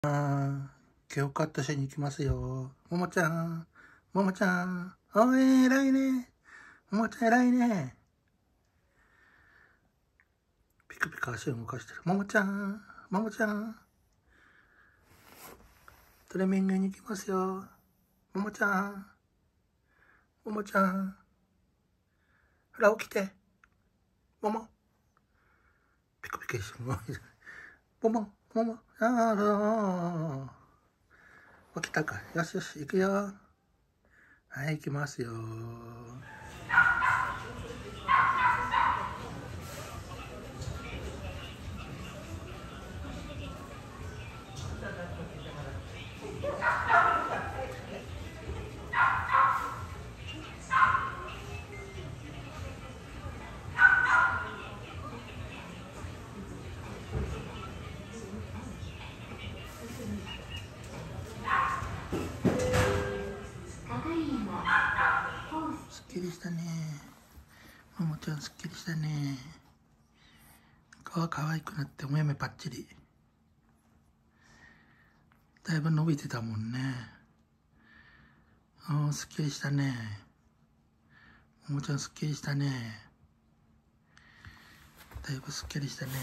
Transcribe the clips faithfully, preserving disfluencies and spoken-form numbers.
あー、今日カットしに行きますよ。ももちゃん、ももちゃん、おい、偉いね。ももちゃん偉いね。ピクピク足を動かしてる。ももちゃん、ももちゃん。トレミングに行きますよ。ももちゃん、ももちゃん。ほら、起きて。もも。ピクピクしてる。もも、もも、あー、起きたか。よしよし、行くよ。はい、行きますよ。すっきりしたね。ももちゃんすっきりしたね。顔可愛くなってお目目パッチリ。だいぶ伸びてたもんね。ああ、すっきりしたね。ももちゃんすっきりしたね。だいぶすっきりしたね。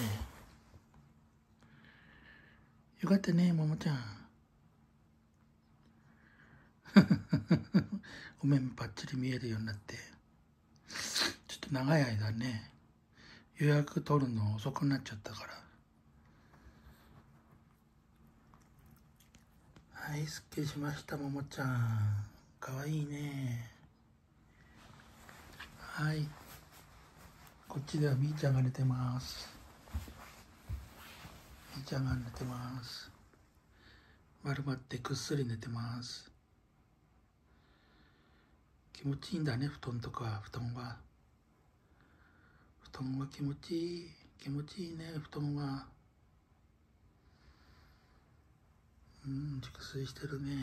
よかったね、ももちゃん。お目目パッチリ見えるようになって。ちょっと長い間ね、予約取るの遅くなっちゃったから。はい、すっきりしました、ももちゃん。かわいいね。はい。こっちではみーちゃんが寝てます。みーちゃんが寝てます。丸まってぐっすり寝てます。気持ちいいんだね、布団とか、布団は。布団は気持ちいい。気持ちいいね、布団は。うん、熟睡してるね。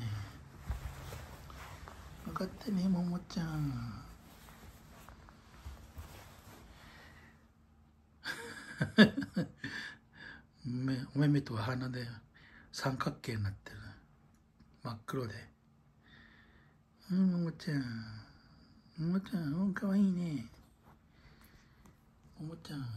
分かってね、ももちゃん。目お目目と鼻で三角形になってる。真っ黒で。うん、ももちゃん。ももちゃん、うん、かわいいね。ももちゃん。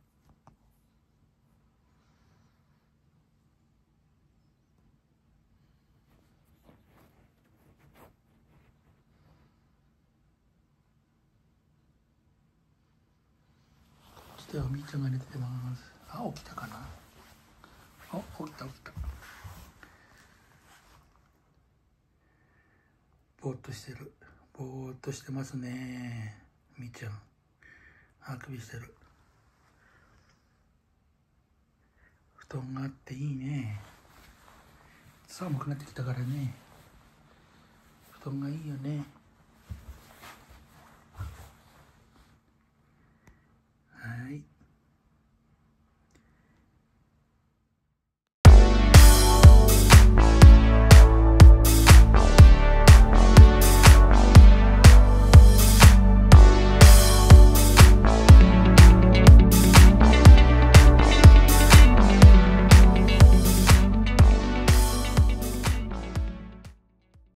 こっちではみーちゃんが寝てます。あ、起きたかな。あ、起きた起きた。ぼーっとしてる。ぼーっとしてますね。みーちゃん。あくびしてる。布団があっていいね。寒くなってきたからね。布団がいいよね。